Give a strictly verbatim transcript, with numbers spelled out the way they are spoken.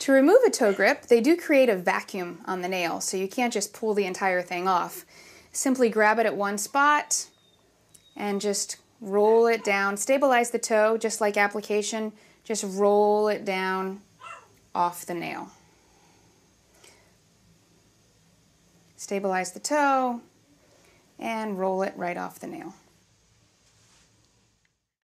To remove a toe grip, they do create a vacuum on the nail, so you can't just pull the entire thing off. Simply grab it at one spot and just roll it down. Stabilize the toe, just like application. Just roll it down off the nail. Stabilize the toe and roll it right off the nail.